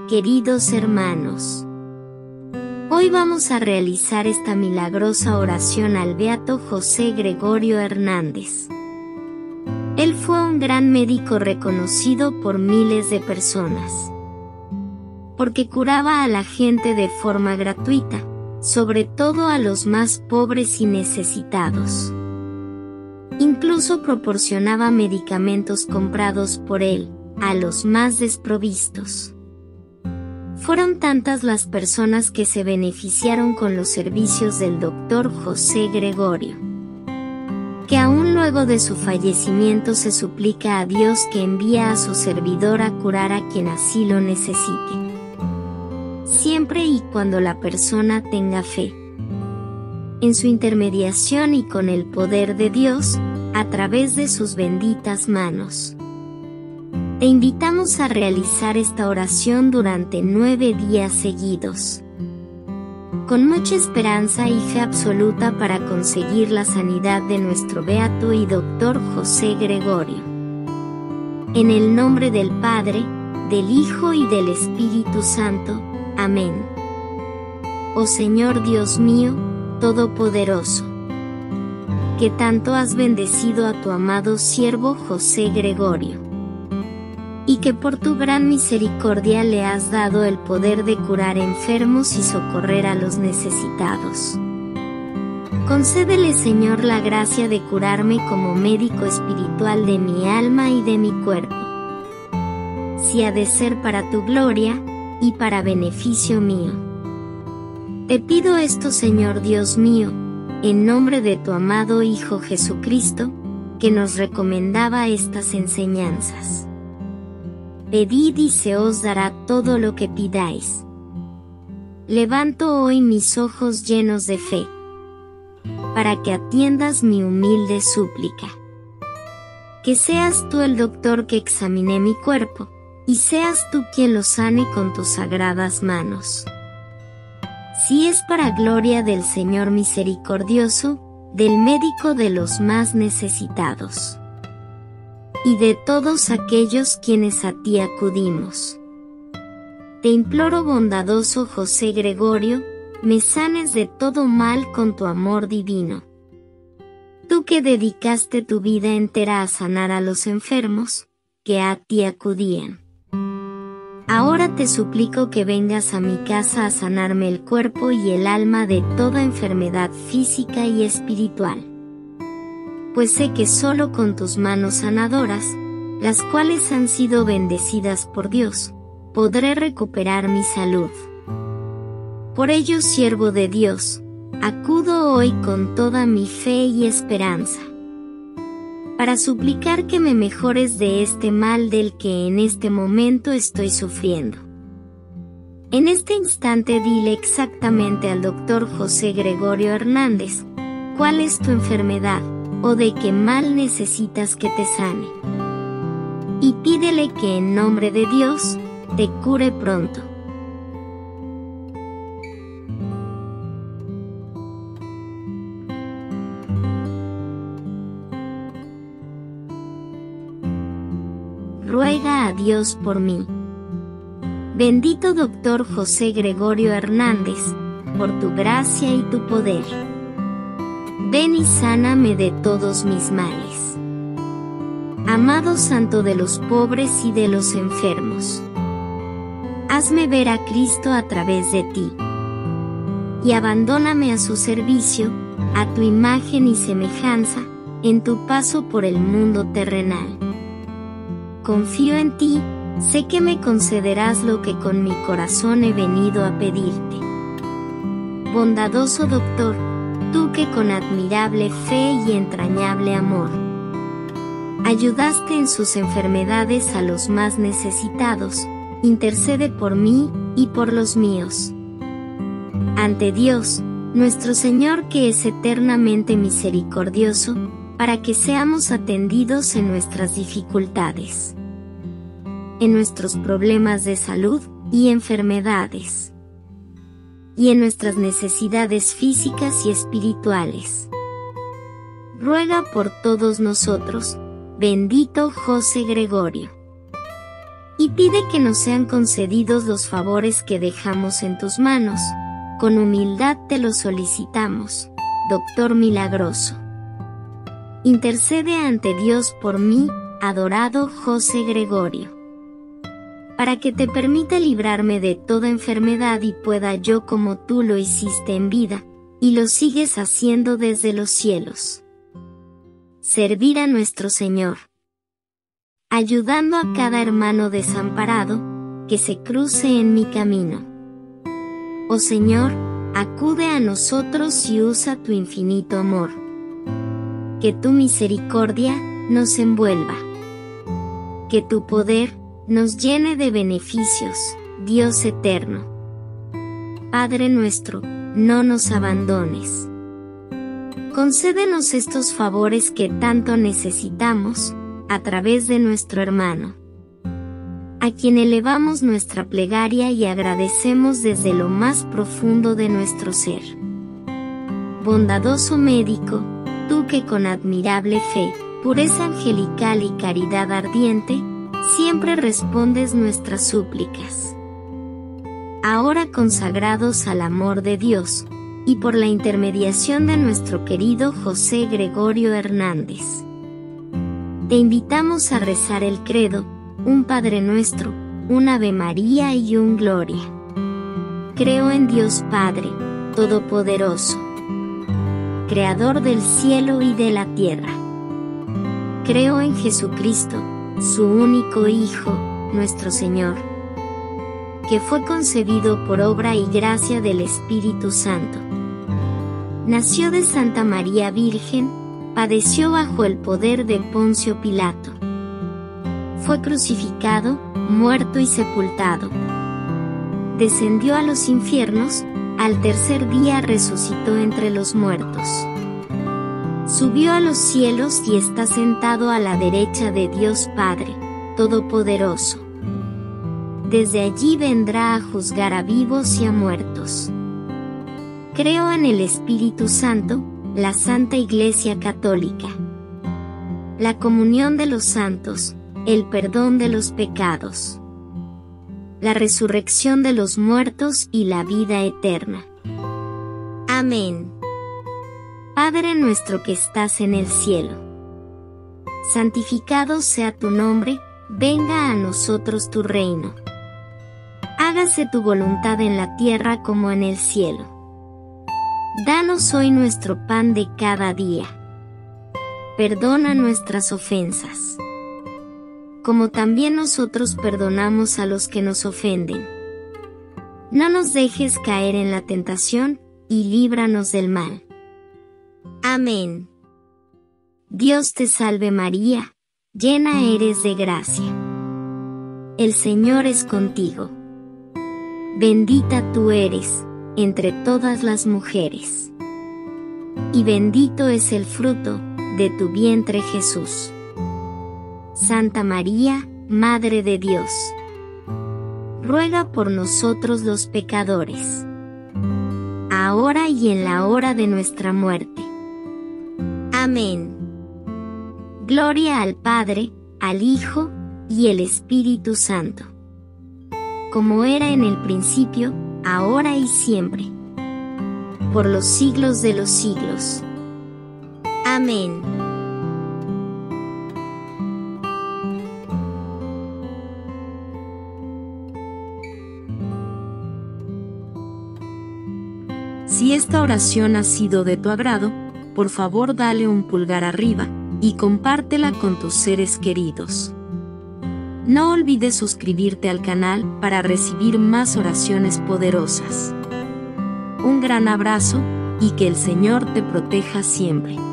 Queridos hermanos, hoy vamos a realizar esta milagrosa oración al beato José Gregorio Hernández. Él fue un gran médico reconocido por miles de personas, porque curaba a la gente de forma gratuita, sobre todo a los más pobres y necesitados. Incluso proporcionaba medicamentos comprados por él a los más desprovistos. Fueron tantas las personas que se beneficiaron con los servicios del doctor José Gregorio, que aún luego de su fallecimiento se suplica a Dios que envía a su servidor a curar a quien así lo necesite, siempre y cuando la persona tenga fe en su intermediación y con el poder de Dios, a través de sus benditas manos. Te invitamos a realizar esta oración durante 9 días seguidos, con mucha esperanza y fe absoluta para conseguir la sanidad de nuestro beato y doctor José Gregorio. En el nombre del Padre, del Hijo y del Espíritu Santo. Amén. Oh Señor Dios mío, Todopoderoso, que tanto has bendecido a tu amado siervo José Gregorio, y que por tu gran misericordia le has dado el poder de curar enfermos y socorrer a los necesitados. Concédele, Señor, la gracia de curarme como médico espiritual de mi alma y de mi cuerpo, si ha de ser para tu gloria y para beneficio mío. Te pido esto, Señor Dios mío, en nombre de tu amado Hijo Jesucristo, que nos recomendaba estas enseñanzas. Pedid y se os dará todo lo que pidáis. Levanto hoy mis ojos llenos de fe, para que atiendas mi humilde súplica. Que seas tú el doctor que examine mi cuerpo, y seas tú quien lo sane con tus sagradas manos. Si es para gloria del Señor misericordioso, del médico de los más necesitados, y de todos aquellos quienes a ti acudimos. Te imploro, bondadoso José Gregorio, me sanes de todo mal con tu amor divino. Tú que dedicaste tu vida entera a sanar a los enfermos, que a ti acudían. Ahora te suplico que vengas a mi casa a sanarme el cuerpo y el alma de toda enfermedad física y espiritual. Pues sé que solo con tus manos sanadoras, las cuales han sido bendecidas por Dios, podré recuperar mi salud. Por ello, siervo de Dios, acudo hoy con toda mi fe y esperanza, para suplicar que me mejores de este mal del que en este momento estoy sufriendo. En este instante dile exactamente al doctor José Gregorio Hernández, cuál es tu enfermedad, o de qué mal necesitas que te sane. Y pídele que en nombre de Dios, te cure pronto. Ruega a Dios por mí. Bendito doctor José Gregorio Hernández, por tu gracia y tu poder, ven y sáname de todos mis males. Amado Santo de los pobres y de los enfermos, hazme ver a Cristo a través de ti, y abandóname a su servicio, a tu imagen y semejanza, en tu paso por el mundo terrenal. Confío en ti, sé que me concederás lo que con mi corazón he venido a pedirte. Bondadoso doctor, tú que con admirable fe y entrañable amor ayudaste en sus enfermedades a los más necesitados, intercede por mí y por los míos. Ante Dios, nuestro Señor, que es eternamente misericordioso, para que seamos atendidos en nuestras dificultades, en nuestros problemas de salud y enfermedades, y en nuestras necesidades físicas y espirituales. Ruega por todos nosotros, bendito José Gregorio. y pide que nos sean concedidos los favores que dejamos en tus manos. Con humildad te lo solicitamos, Doctor milagroso. Intercede ante Dios por mí, adorado José Gregorio, para que te permita librarme de toda enfermedad y pueda yo, como tú lo hiciste en vida, y lo sigues haciendo desde los cielos, servir a nuestro Señor, ayudando a cada hermano desamparado que se cruce en mi camino. Oh Señor, acude a nosotros y usa tu infinito amor. Que tu misericordia nos envuelva. Que tu poder nos llene de beneficios, Dios eterno. Padre nuestro, no nos abandones. Concédenos estos favores que tanto necesitamos, a través de nuestro hermano, a quien elevamos nuestra plegaria y agradecemos desde lo más profundo de nuestro ser. Bondadoso médico, tú que con admirable fe, pureza angelical y caridad ardiente, siempre respondes nuestras súplicas. Ahora consagrados al amor de Dios, y por la intermediación de nuestro querido José Gregorio Hernández, te invitamos a rezar el credo, un Padre Nuestro, un Ave María y un Gloria. Creo en Dios Padre, Todopoderoso, Creador del cielo y de la tierra. Creo en Jesucristo, su único Hijo, nuestro Señor, que fue concebido por obra y gracia del Espíritu Santo. Nació de Santa María Virgen, padeció bajo el poder de Poncio Pilato. Fue crucificado, muerto y sepultado. Descendió a los infiernos, al tercer día resucitó entre los muertos. Subió a los cielos y está sentado a la derecha de Dios Padre, Todopoderoso. Desde allí vendrá a juzgar a vivos y a muertos. Creo en el Espíritu Santo, la Santa Iglesia Católica, la comunión de los santos, el perdón de los pecados, la resurrección de los muertos y la vida eterna. Amén. Padre nuestro que estás en el cielo, santificado sea tu nombre, venga a nosotros tu reino. Hágase tu voluntad en la tierra como en el cielo. Danos hoy nuestro pan de cada día. Perdona nuestras ofensas, como también nosotros perdonamos a los que nos ofenden. No nos dejes caer en la tentación, y líbranos del mal. Amén. Dios te salve María, llena eres de gracia. El Señor es contigo. Bendita tú eres entre todas las mujeres, y bendito es el fruto de tu vientre Jesús. Santa María, Madre de Dios, ruega por nosotros los pecadores, ahora y en la hora de nuestra muerte. Amén. Gloria al Padre, al Hijo, y el Espíritu Santo, como era en el principio, ahora y siempre, por los siglos de los siglos. Amén. Si esta oración ha sido de tu agrado, por favor dale un pulgar arriba, y compártela con tus seres queridos. No olvides suscribirte al canal para recibir más oraciones poderosas. Un gran abrazo, y que el Señor te proteja siempre.